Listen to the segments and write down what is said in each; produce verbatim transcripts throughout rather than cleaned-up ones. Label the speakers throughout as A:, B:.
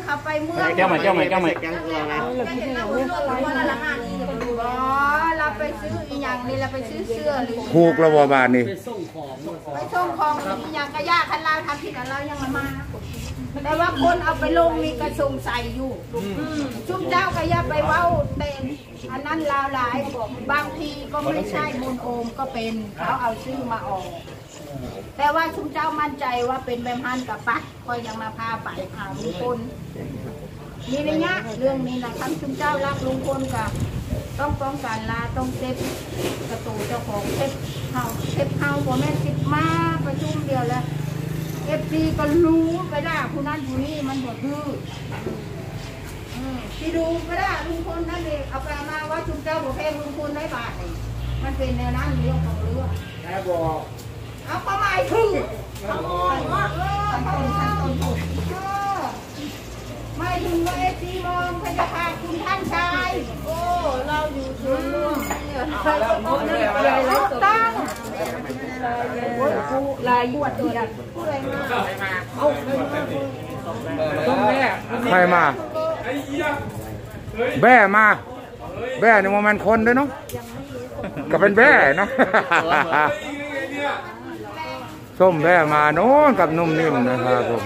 A: ขับไปเมื่อ
B: เจ้าใหม่เจ้าใหม่เจ้าใหม่
A: เราไปซื้ออีหยังนี่เราไปซื้อเสื้อหรือ
C: ถูกระบบบานนี่
A: ไปส่งของไปส่งของอีหยังกระยาคันเราทำผิดอะไรยังมาแต่ว่าคนเอาไปลงมีกระทรงใส่อยู่ชุ่มเจ้ากระยาไปเว้าเต้นอันนั้นลาวหลายบางทีก็ไม่ใช่มูลโอมก็เป็นเขาเอาชื่อมาออกแต่ว่าชุ่มเจ้ามั่นใจว่าเป็นแม่พันกับปัดคอยยังมาพาไปพาลุงพลนี่ระยะเรื่องนี้นะทั้งชุ่มเจ้ารักลุงพลกับต้องป้องกันลาต้องเซฟกระตูเจ้าของเซฟเฮาเซฟเฮาพ่อแม่ติดมาประชุมเดียวแล้วเอฟซีก็รู้ไปได้ผู้นั้นผู้นี้มันหัวดื้อที่ดูก็ได้ลุงพลนั่นเองเอาไปมาว่าชุ่มเจ้าบอกเพลงลุงพลได้บาทนี่มันเป็นแนวนั้นเรื่องของเรื่อง
B: แม่บอก
A: เอาเข้ามาถึงเอาเข้ามาเออเข้ามาต้นถูกไม่ถึงว่าเอซีมองพยาพาคุณท่านชายโอ้เราอยู่ส่วนร่วมถูกต้องลายบวชเดือดผู้ใดมาเอา
C: ใครมาแบ่มาแบ่ในโมเมนต์คนด้วยเนาะก็เป็นแบ่เนาะส้มแบ่มาโน้นกับนุ่มนิ่มนะครับผม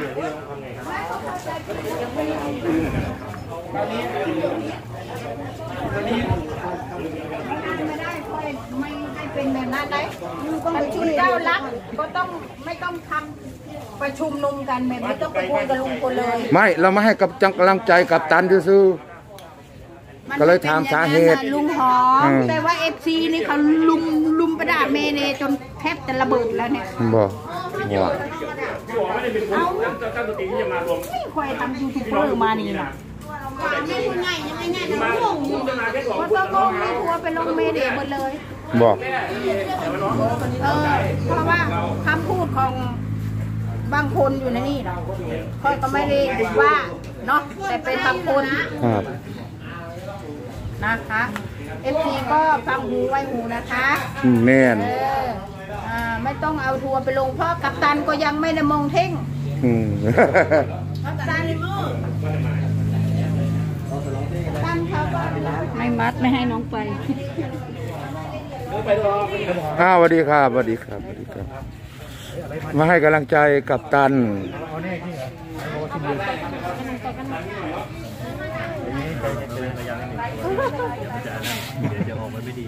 A: ไม่ได้ค่อยไม่ให้เป็นแบบนั้นเลยมันชุดเจ้ารักก็ต้องไม่ต้องทำประชุมนุมกันไม่ต้องไปพูดกับลุงพลเลย
C: ไม่เราไม่ให้กับจังกำลังใจกับตันซื้อก็เลยถามสาเหตุ
A: ลุงหอมแต่ว่าเอฟซีนี่เขาลุมลุมประดาเมเนจนแทบจะระเบิดแล้วเนี่ย
C: บอกว่า
A: เอาไม่ค่อยทำยูทูบเบอร์มานี่นะไม่คุณไงยังไงไงจะงงอยู่เพราะว่างงไม่ทัวไปลงเมเนหมดเลย
C: บอก
A: เออเพราะว่าคำพูดของบางคนอยู่ในนี่นะค่อยก็ไม่ได้ว่าเนาะแต่เป็นบางคน
C: ครับ
A: นะคะเอฟซีก็ฟังหูไว้หูนะคะ
C: แม่น
A: อ่าไม่ต้องเอาทัวร์ไปลงเพราะกัปตันก็ยังไม่ได้มองเท่งกัปตันตั้งเขาก็ไม่มัดไม่ให้น้องไป
C: อ้าวสวัสดีครับสวัสดีครับสวัสดีครับมาให้กำลังใจกัปตัน
B: เดี๋ยวออกมาไม่ดี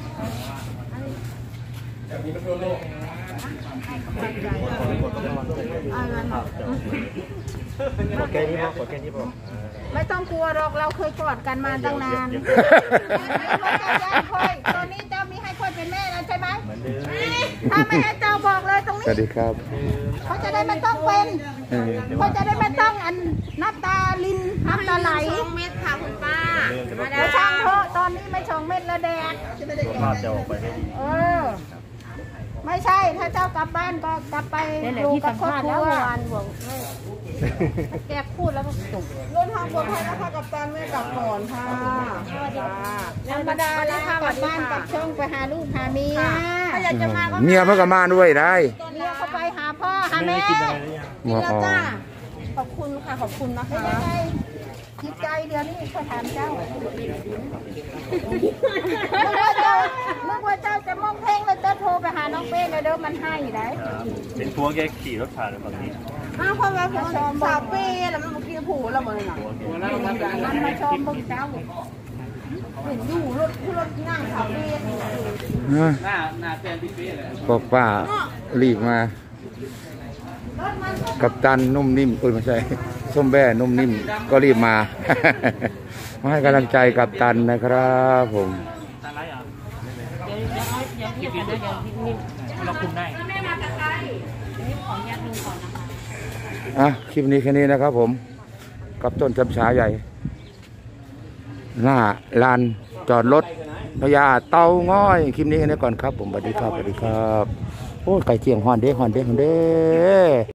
B: กดแค่นี้พอกดแค่นี้พอ
A: ไม่ต้องกลัวหรอกเราเคยกอดกันมาตั้งนานตอนนี้เจ้ามีให้คนเป็นแม่แล้วใช่ไหมถ้าไม่ให้เจ้าบอกเลยตรงนี้
C: สวัสดีครับ
A: เขาจะได้ไม่ต้องเป็นเขาจะได้ไม่ต้องอันน้ำตาลินน้ำตาไหลเม็ดค่ะคุณป้าไม่ช่างเถอะตอนนี้ไม่ช่องเม็ดละแดด
B: ภาพจะออกไปไม่ดี
A: เออไม่ใช่ถ้าเจ้ากลับบ้านก็กลับไปดูกับครอบครัวแกพูดแล้วก็จบ
D: เรื่องทางปลอดภัยนะคะกับตันแม่กลับก่อนค่ะ
A: ธรรมดาแล้วกลับบ้านกับช่องไปหาลูกหาเมียถ้าอยากจะมาก็
C: เมียเพิ่งมาด้วยได้
A: เมียเขาไปหาพ่อหาแม่
D: กินแล้วจ้าขอบคุณค่ะขอบคุณนะคะ
A: คิดใจเดี๋ยวนี้เขาถามเจ้าเมื่อเจ้าเมื่อเจ้าจะมองเพลงแล้วจะโทรไปหาน้องเป้เลยเด้อมันให้ได้
B: เป็นพวกแกขี่รถผ่านฝั่งนี้
D: อ้าวพ่อแม่ผมชอบสาวเป้แล้วมันกินผูแล้วมันอ่ะ
A: มันมาชมมึงเจ้า
D: เห็นอยู่รถรถนั่งสาวเป้
B: หน้าหน้าเต้นที่เป้เลย
C: บอกป้ารีบมากัปตันนุ่มนิ่มเอ้ยไม่ใช่ส้มแบ่นุ่มนิ่มก็รีบมามาให้กำลังใจกัปตันนะครับผม
B: เราคุมได้
C: อ่ะคลิปนี้แค่นี้นะครับผมกับต้นจำฉาใหญ่หน้าลานจอดรถพญาเต่าง้อยคลิปนี้แค่นี้ก่อนครับผมสวัสดีครับสวัสดีครับโอ้ไก่เจียงฮอนเด้ฮอนเด้ฮอนเด้